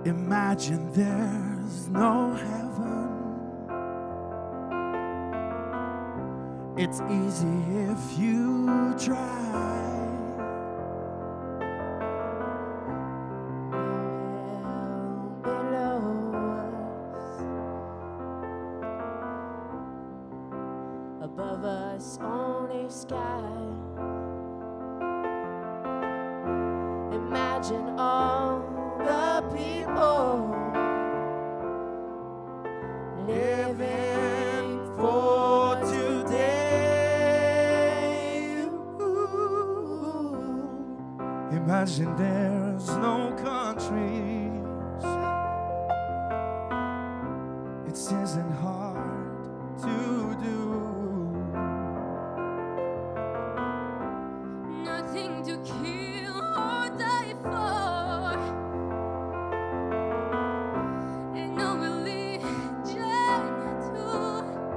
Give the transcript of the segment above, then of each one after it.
Imagine there's no heaven. It's easy if you try. Above us, only sky. Imagine all the people living for today. Ooh. Imagine there's no countries. It isn't hard to do. Nothing to kill or die for, and no religion too.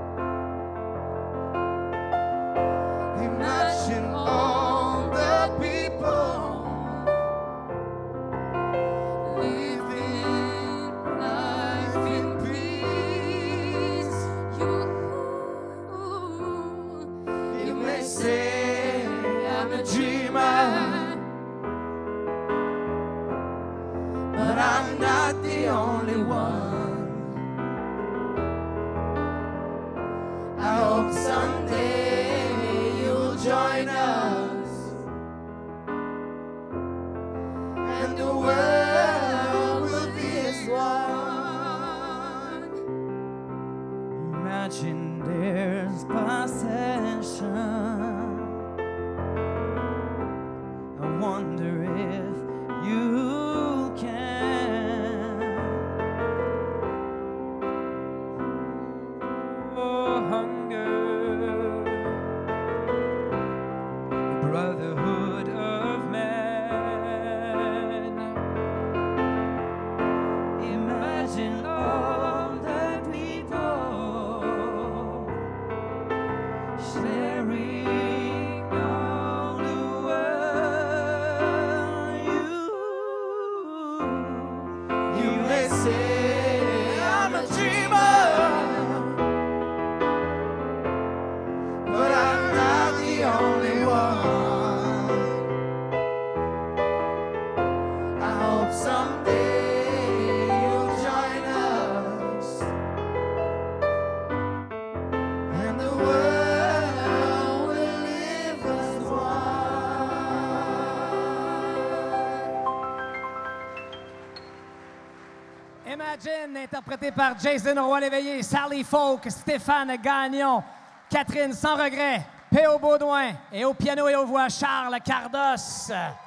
Imagine all the people Living life in peace. You may say I'm a dreamer, but I'm not the only one. I hope someday you'll join us, and the world will be as one. Imagine there's possession. I wonder if you can. Oh, hunger, the brotherhood of man. Imagine all the people sharing all the world. You may say I'm a dreamer, but I'm not the only one. I hope someday you'll join us, and the world will live as one. Imagine, interprété par Jason Roy-Léveillé, Sally Folk, Stéphane Gagnon, Catherine Sans Regret, P.O. Baudouin et au piano et aux voix Charles Cardos.